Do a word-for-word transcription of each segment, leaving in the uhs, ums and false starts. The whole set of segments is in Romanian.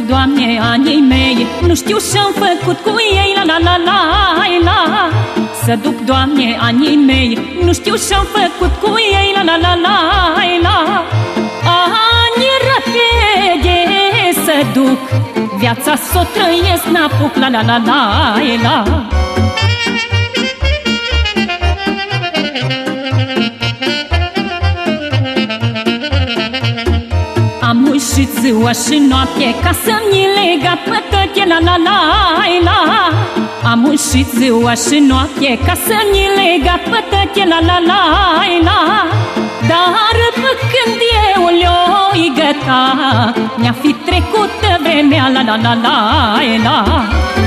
Doamne, anii mei, nu știu ce-am făcut cu ei, la la la la la. Să duc, Doamne, anii mei, nu știu ce-am făcut cu ei, la la la la la. Anii repede să duc, viața s-o trăiesc, n-apuc, la la la la la. Am mușit ziua și noapte ca să-mi lega pătăche, la la la la. Am mușit ziua și noapte ca să-mi lega pătăche, la la la la. Dar pe când eu le-o-i găta, mi-a fi trecută vremea, la la la la la.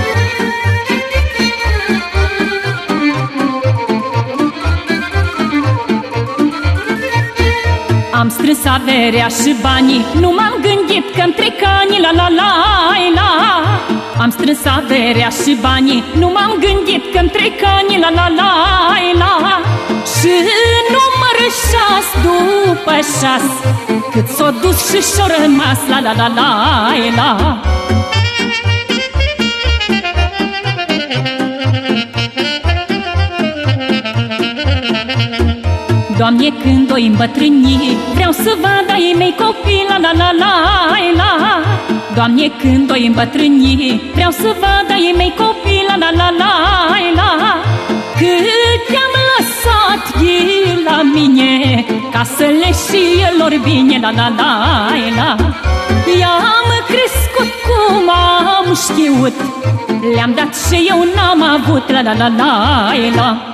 Am strâns averea și banii, nu m-am gândit că-mi trec ani, la la la la. Am strâns averea și banii, nu m-am gândit că-mi trec ani, la la la la. Și număr șas după șas, cât s-o dus și și-o rămas, la la la la la. Doamne, când o îmbătrâni, vreau să vad ai mei copii, la la la la la. Doamne, când o îmbătrâni, vreau să vad ai mei copii, la la la la la. Cât te-am lăsat de la mine, ca să le știe lor bine, la la la la. I-am crescut cum am știut, le-am dat și eu n-am avut, la la la la la.